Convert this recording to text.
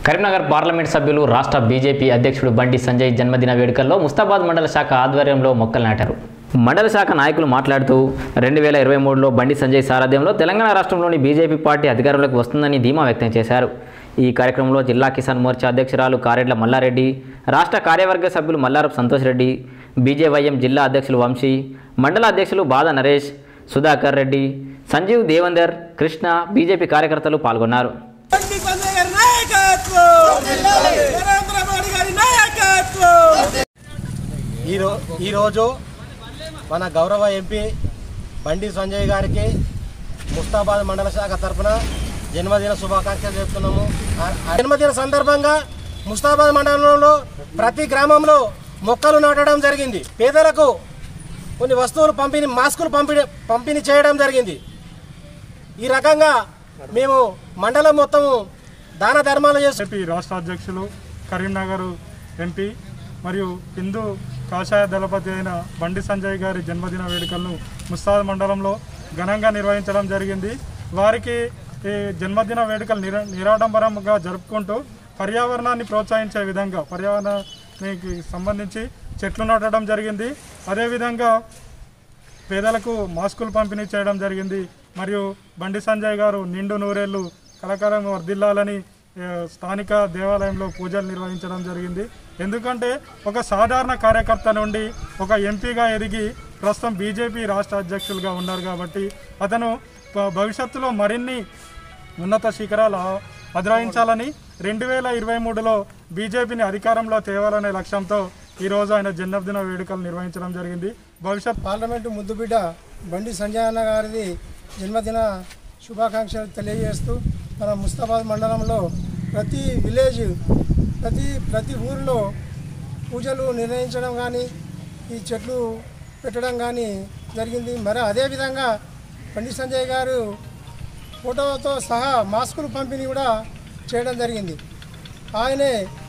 Karimnagar parliament సభ్యులు రాష్ట్ర BJP అధ్యక్షుడు బండి సంజయ్ జన్మదిన వేడుకల్లో ముస్తాబాద్ మండల శాఖ ఆధ్వర్యంలో మొక్కలు నాటారు. మండల శాఖ నాయకులు మాట్లాడుతూ 2023లో బండి సంజయ్ సారథ్యంలో తెలంగాణ రాష్ట్రంలోని బీజేపీ పార్టీ అధికారంలోకి వస్తుందని ధీమా వ్యక్తం చేశారు. ఈ కార్యక్రమంలో జిల్లా కిసాన్ మోర్చా అధ్యక్షురాలు కారెడ్ల మల్లారెడ్డి, రాష్ట్ర కార్యవర్గ సభ్యులు మల్లారపు సంతోష్ రెడ్డి, బీజేవైఎం జిల్లా అధ్యక్షులు వంశీ, మండల అధ్యక్షులు బాద నరేష్, సుధాకర్ రెడ్డి, సంజీవ్ దేవందర్, కృష్ణ, బీజేపీ కార్యకర్తలు పాల్గొన్నారు. ఈరోజు మన గౌరవ ఎంపీ బండి సంజయ్ గారికి ముస్తాబాద్ మండల శాఖ తరఫున జన్మదిన శుభాకాంక్షలు చెప్తున్నాము. జన్మదిన సందర్భంగా ముస్తాబాద్ మండలంలో ప్రతి గ్రామంలో మొక్కలు నాటడం జరిగింది. పేదలకు కొన్ని వస్తువులు మాస్కులు పంపిణీ చేయడం జరిగింది. ఈ రకంగా మేము మండలం మొత్తం దాన ధర్మాలు చేసి రాష్ట్ర అధ్యక్షులు కరీంనగర్ ఎంపీ మరియు హిందూ కాషాయ దళపతి అయిన బండి సంజయ్ గారి జన్మదిన వేడుకలను ముస్తాబాద్ మండలంలో ఘనంగా నిర్వహించడం జరిగింది. వారికి ఈ జన్మదిన వేడుకలు నిరాడంబరంగా జరుపుకుంటూ పర్యావరణాన్ని ప్రోత్సహించే విధంగా పర్యావరణానికి సంబంధించి చెట్లు నాటడం జరిగింది. అదేవిధంగా పేదలకు మాస్కులు పంపిణీ చేయడం జరిగింది. మరియు బండి సంజయ్ గారు నిండు నూరేళ్లు కలకాలం వర్ధిల్లాలని స్థానిక దేవాలయంలో పూజలు నిర్వహించడం జరిగింది. ఎందుకంటే ఒక సాధారణ కార్యకర్త నుండి ఒక ఎంపీగా ఎదిగి ప్రస్తుతం బీజేపీ రాష్ట్ర అధ్యక్షులుగా ఉన్నారు కాబట్టి అతను భవిష్యత్తులో మరిన్ని ఉన్నత శిఖరాలు అధిరోహించాలని 2023లో బీజేపీని అధికారంలో తేవాలనే లక్ష్యంతో ఈరోజు ఆయన జన్మదిన వేడుకలు నిర్వహించడం జరిగింది. పార్లమెంటు ముద్దుబిడ్డ బండి సంజయ్ అన్న గారిది జన్మదిన శుభాకాంక్షలు తెలియజేస్తూ మన ముస్తాబాద్ మండలంలో ప్రతి విలేజ్ ప్రతి ఊరిలో పూజలు నిర్వహించడం కానీ ఈ చెట్లు పెట్టడం కానీ జరిగింది. మరి అదేవిధంగా బండి సంజయ్ గారు ఫోటోతో సహా మాస్కులు పంపిణీ కూడా చేయడం జరిగింది. ఆయనే